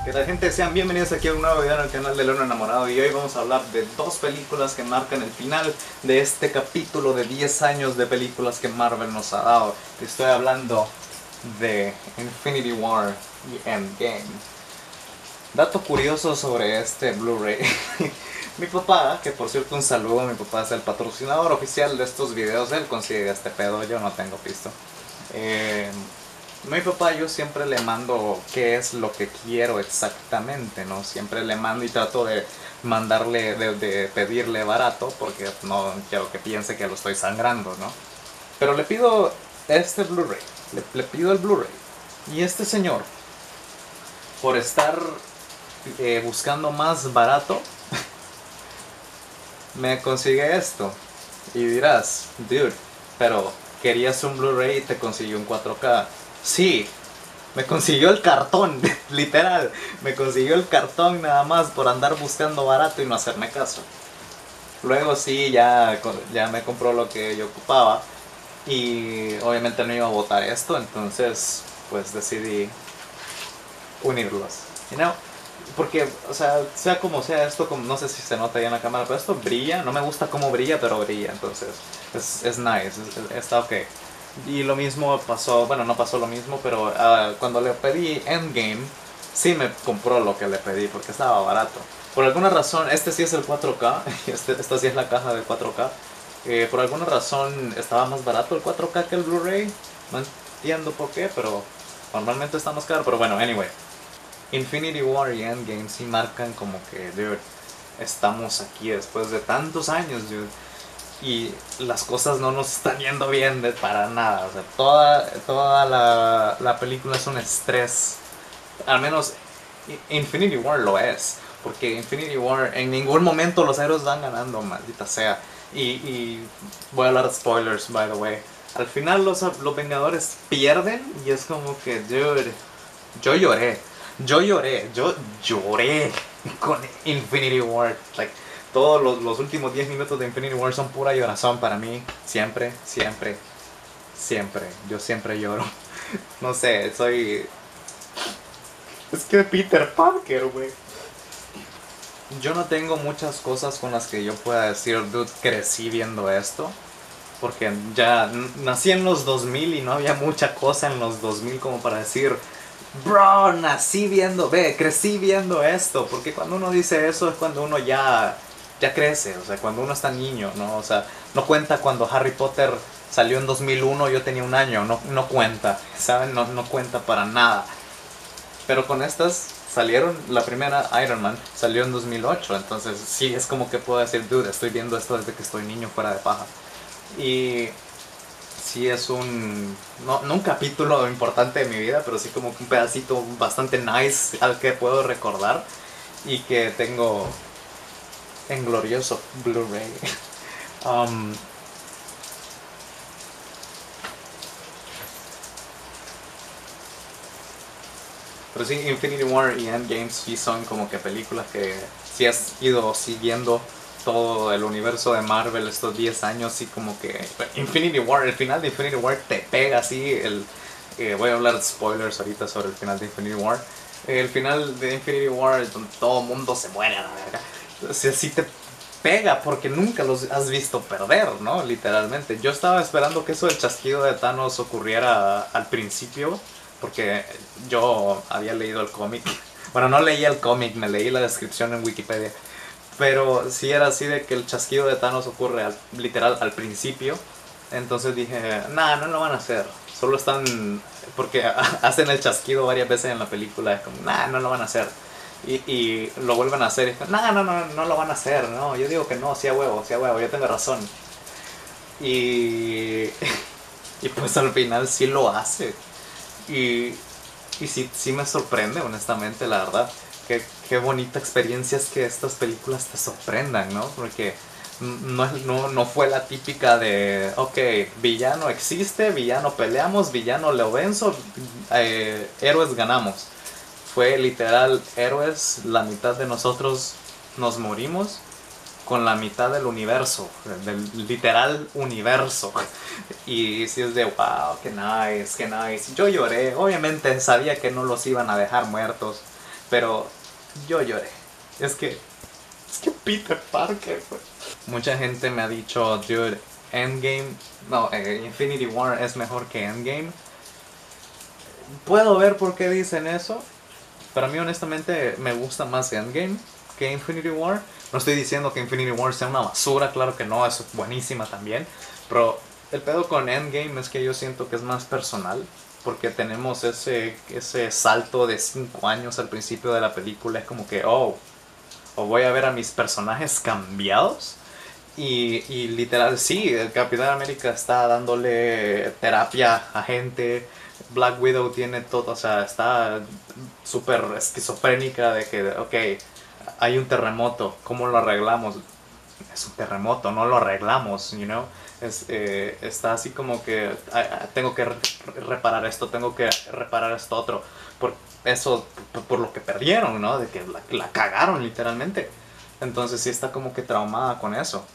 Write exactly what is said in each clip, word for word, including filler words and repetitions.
¿Qué tal, gente? Sean bienvenidos aquí a un nuevo video en el canal de León Enamorado. Y hoy vamos a hablar de dos películas que marcan el final de este capítulo de diez años de películas que Marvel nos ha dado. Estoy hablando de Infinity War y Endgame. Dato curioso sobre este Blu-ray. Mi papá, que por cierto un saludo, mi papá es el patrocinador oficial de estos videos. Él consigue este pedo, yo no tengo pisto. Eh... Mi papá, yo siempre le mando qué es lo que quiero exactamente, ¿no? Siempre le mando y trato de mandarle, de, de pedirle barato, porque no quiero que piense que lo estoy sangrando, ¿no? Pero le pido este Blu-ray, le, le pido el Blu-ray. Y este señor, por estar eh, buscando más barato, me consigue esto. Y dirás, dude, pero querías un Blu-ray y te consiguió un cuatro K. Sí, me consiguió el cartón, literal, me consiguió el cartón nada más por andar buscando barato y no hacerme caso. Luego sí, ya, ya me compró lo que yo ocupaba y obviamente no iba a botar esto, entonces pues decidí unirlos, you know? Porque, o sea, sea como sea esto, como, no sé si se nota ahí en la cámara, pero esto brilla, no me gusta cómo brilla, pero brilla, entonces es, es nice, es, está ok. Y lo mismo pasó, bueno, no pasó lo mismo, pero uh, cuando le pedí Endgame, sí me compró lo que le pedí porque estaba barato. Por alguna razón, este sí es el cuatro K, este, esta sí es la caja del cuatro K. Eh, por alguna razón estaba más barato el cuatro K que el Blu-ray. No entiendo por qué, pero normalmente está más caro. Pero bueno, anyway. Infinity War y Endgame sí marcan como que, dude, estamos aquí después de tantos años, dude. Y las cosas no nos están yendo bien de, para nada. O sea, toda, toda la, la película es un estrés. Al menos Infinity War lo es. Porque Infinity War en ningún momento los héroes van ganando, maldita sea. Y, y voy a hablar de spoilers, by the way. Al final los, los Vengadores pierden y es como que, dude, yo lloré. Yo lloré, yo lloré con Infinity War. Like, todos los, los últimos diez minutos de Infinity War son pura llorazón para mí. Siempre, siempre, siempre. Yo siempre lloro. No sé, soy... Es que Peter Parker, güey. Yo no tengo muchas cosas con las que yo pueda decir, dude, crecí viendo esto. Porque ya nací en los dos mil y no había mucha cosa en los dos mil como para decir... Bro, nací viendo, ve, crecí viendo esto. Porque cuando uno dice eso es cuando uno ya... ya crece, o sea, cuando uno está niño, ¿no? O sea, no cuenta cuando Harry Potter salió en dos mil uno, yo tenía un año, no, no cuenta, ¿saben? No, no cuenta para nada. Pero con estas salieron, la primera Iron Man salió en dos mil ocho, entonces sí, es como que puedo decir, dude, estoy viendo esto desde que estoy niño fuera de paja. Y sí es un, no, no un capítulo importante de mi vida, pero sí como un pedacito bastante nice al que puedo recordar y que tengo en glorioso Blu-ray. um, pero sí, Infinity War y Endgame sí son como que películas que si has ido siguiendo todo el universo de Marvel estos diez años, sí como que Infinity War, el final de Infinity War te pega así, el, eh, voy a hablar de spoilers ahorita sobre el final de Infinity War. El final de Infinity War donde todo el mundo se muere a la verga. O sea, sí te pega porque nunca los has visto perder, ¿no? Literalmente. Yo estaba esperando que eso del chasquido de Thanos ocurriera al principio, porque yo había leído el cómic. Bueno, no leí el cómic, me leí la descripción en Wikipedia. Pero sí era así de que el chasquido de Thanos ocurre al, literal al principio. Entonces dije, nah, no lo van a hacer. Solo están... porque hacen el chasquido varias veces en la película. Es como, nah, no lo van a hacer. Y, y lo vuelven a hacer y dicen, no, no, no, no lo van a hacer, no, yo digo que no, sí a huevo, sí a huevo, yo tengo razón. Y, y pues al final sí lo hace. Y, y sí, sí me sorprende, honestamente, la verdad. Qué, qué bonita experiencia es que estas películas te sorprendan, ¿no? Porque no, no, no fue la típica de, ok, villano existe, villano peleamos, villano lo venzo, eh, héroes ganamos. Fue literal, héroes, la mitad de nosotros nos morimos con la mitad del universo, del literal universo. Y sí es de wow, qué nice, qué nice. Yo lloré, obviamente sabía que no los iban a dejar muertos. Pero yo lloré. Es que, es que Peter Parker, pues. Mucha gente me ha dicho, dude, Endgame, no, eh, Infinity War es mejor que Endgame. Puedo ver por qué dicen eso. Pero a mí honestamente me gusta más Endgame que Infinity War. No estoy diciendo que Infinity War sea una basura, claro que no, es buenísima también. Pero el pedo con Endgame es que yo siento que es más personal. Porque tenemos ese, ese salto de cinco años al principio de la película. Es como que, oh, o voy a ver a mis personajes cambiados. Y, y literal, sí, el Capitán América está dándole terapia a gente. Black Widow tiene todo, o sea, está súper esquizofrénica de que, ok, hay un terremoto, ¿cómo lo arreglamos? Es un terremoto, no lo arreglamos, you know. Es, eh, está así como que ah, tengo que re reparar esto, tengo que reparar esto otro. Por eso, por, por lo que perdieron, ¿no? De que la, la cagaron literalmente. Entonces sí está como que traumada con eso.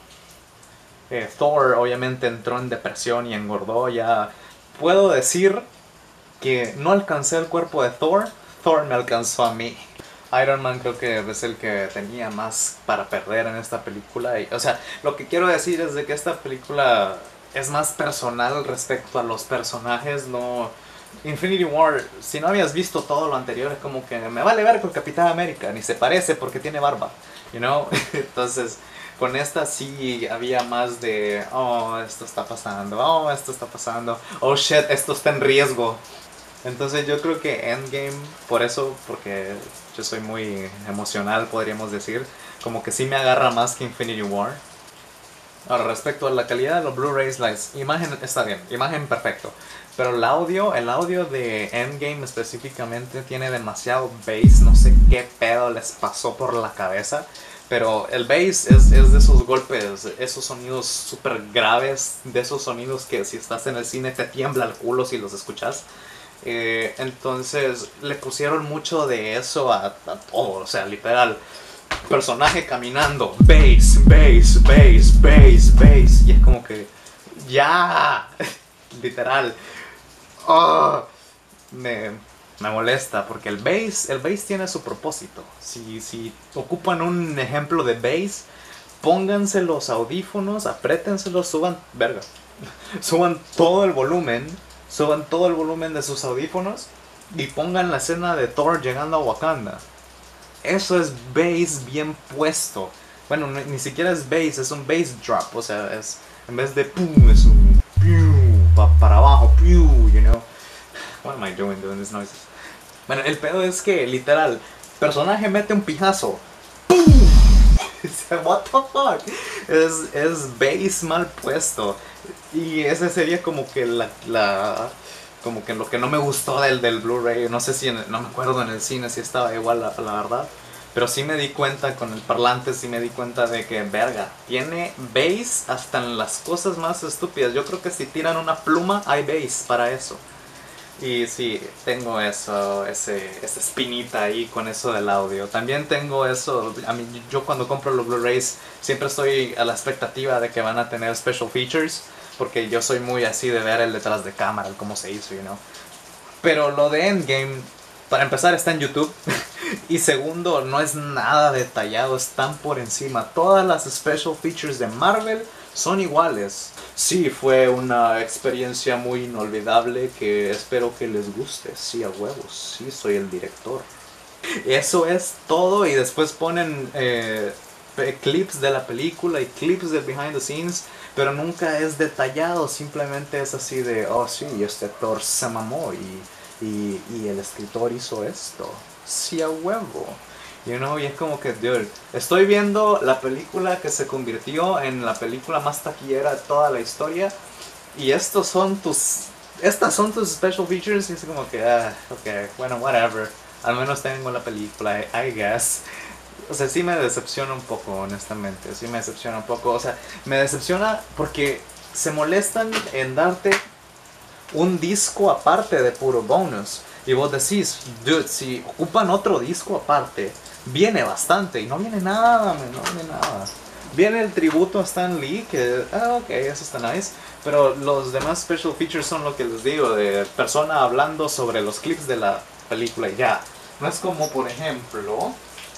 Eh, Thor obviamente entró en depresión y engordó ya. Puedo decir que no alcancé el cuerpo de Thor, Thor me alcanzó a mí. Iron Man creo que es el que tenía más para perder en esta película. Y, o sea, lo que quiero decir es de que esta película es más personal respecto a los personajes. No, Infinity War, si no habías visto todo lo anterior, es como que me vale ver con Capitán América, ni se parece porque tiene barba, you know. Entonces, con esta sí había más de, oh, esto está pasando, oh, esto está pasando, oh shit, esto está en riesgo. Entonces yo creo que Endgame, por eso, porque yo soy muy emocional, podríamos decir, como que sí me agarra más que Infinity War. Ahora, respecto a la calidad de los Blu-rays, la imagen está bien, imagen perfecto. Pero el audio, el audio de Endgame específicamente tiene demasiado bass, no sé qué pedo les pasó por la cabeza. Pero el bass es, es de esos golpes, esos sonidos súper graves, de esos sonidos que si estás en el cine te tiembla el culo si los escuchas. Eh, entonces le pusieron mucho de eso a, a todo, o sea, literal. Personaje caminando, bass, bass, bass, bass, bass. Y es como que, ya, literal. Oh, me, me molesta porque el bass, el bass tiene su propósito. Si, si ocupan un ejemplo de bass, pónganse los audífonos, apriétenselos, suban, verga, suban todo el volumen, suban todo el volumen de sus audífonos y pongan la escena de Thor llegando a Wakanda. Eso es bass bien puesto. Bueno, ni, ni siquiera es bass, es un bass drop. O sea, es en vez de pum, es un piu, pa, para abajo, piu, you know. What am I doing doing these noises? Bueno, el pedo es que, literal, personaje mete un pijazo. ¡Pum! What the fuck? Es, es bass mal puesto. Y ese sería como que la... la como que lo que no me gustó del, del Blu-ray, no sé si, en, no me acuerdo en el cine si estaba igual la, la verdad, pero sí me di cuenta con el parlante, sí me di cuenta de que, verga, tiene bass hasta en las cosas más estúpidas. Yo creo que si tiran una pluma hay bass para eso. Y sí, tengo eso, ese, esa espinita ahí con eso del audio. También tengo eso, a mí, yo cuando compro los Blu-rays siempre estoy a la expectativa de que van a tener special features. Porque yo soy muy así de ver el detrás de cámara, el cómo se hizo, you know. Pero lo de Endgame, para empezar, está en YouTube. Y segundo, no es nada detallado, están por encima. Todas las special features de Marvel son iguales. Sí, fue una experiencia muy inolvidable que espero que les guste. Sí, a huevos, sí, soy el director. Eso es todo y después ponen eh, clips de la película y clips del behind the scenes. Pero nunca es detallado, simplemente es así de, oh sí, este actor se mamó y, y, y el escritor hizo esto. Sí, a huevo. You know, y es como que, dude, estoy viendo la película que se convirtió en la película más taquillera de toda la historia. Y estos son tus, estas son tus special features. Y es como que, ah, ok, bueno, whatever. Al menos tengo la película, I guess. O sea, sí me decepciona un poco, honestamente. Sí me decepciona un poco. O sea, me decepciona porque se molestan en darte un disco aparte de puro bonus. Y vos decís, dude, si ocupan otro disco aparte, viene bastante. Y no viene nada, man, no viene nada. Viene el tributo a Stan Lee, que, ah, ok, eso está nice. Pero los demás special features son lo que les digo, de persona hablando sobre los clips de la película y ya. No es como, por ejemplo,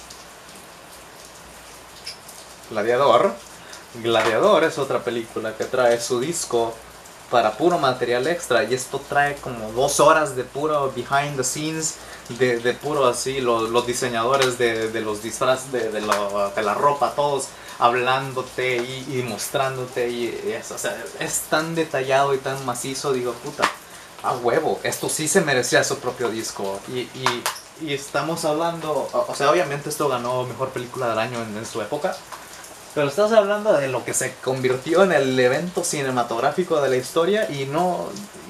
Gladiador. Gladiador es otra película que trae su disco para puro material extra, y esto trae como dos horas de puro behind the scenes, de, de puro así, los, los diseñadores de, de los disfraces, de, de, lo- de la ropa, todos hablándote y, y mostrándote, y, y es, o sea, es tan detallado y tan macizo, digo, puta, a huevo, esto sí se merecía su propio disco. Y, y, y estamos hablando, o o sea, obviamente esto ganó mejor película del año en, en su época, pero estás hablando de lo que se convirtió en el evento cinematográfico de la historia y no...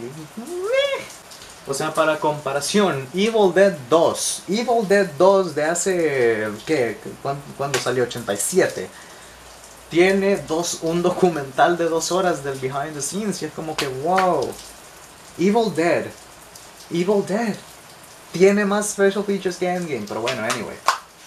O sea, para comparación, Evil Dead dos. Evil Dead dos de hace... ¿Qué? ¿Cuándo, cuándo salió? ochenta y siete. Tiene dos, un documental de dos horas del behind the scenes y es como que, wow. Evil Dead. Evil Dead. Tiene más special features que Endgame, pero bueno, anyway.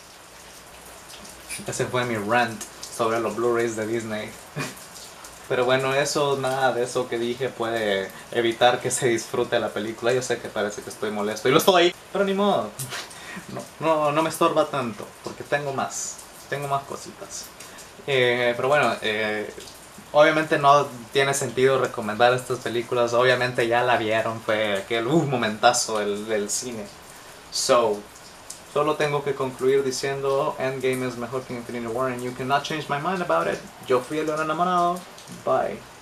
Ese fue mi rant sobre los Blu-rays de Disney. Pero bueno, eso, nada de eso que dije puede evitar que se disfrute la película. Yo sé que parece que estoy molesto y lo estoy, pero ni modo. No, no, no me estorba tanto, porque tengo más, tengo más cositas. Eh, pero bueno, eh, obviamente no tiene sentido recomendar estas películas. Obviamente ya la vieron, fue aquel uh, momentazo del, del cine. So, solo tengo que concluir diciendo Endgame es mejor que Infinity War and you cannot change my mind about it. Yo fui el león enamorado. Bye.